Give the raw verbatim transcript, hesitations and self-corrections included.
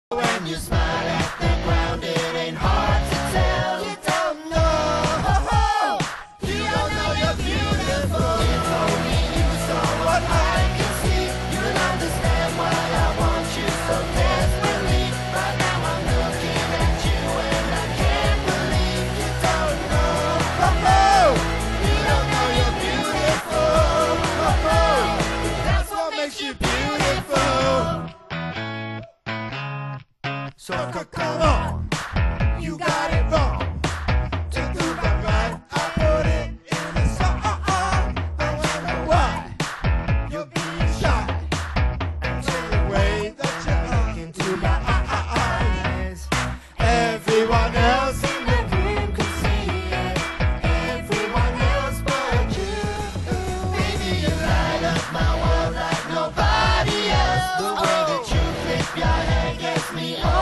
When you smile at the ground, it ain't hard to tell. You don't know, you don't know you're beautiful. It's only you, so what I can see. You'll understand why I want you so desperately. Right now I'm looking at you and I can't believe you don't know. You don't know you're beautiful. That's what makes you beautiful. So come on, you got it wrong. To do the right, I put it in a song. Don't wonder why you're being shy. Until the way that you look into my eyes. Everyone else in the room can see it. Everyone else but you. Baby, you light up my world like nobody else. The way that you flip your hair gets me on.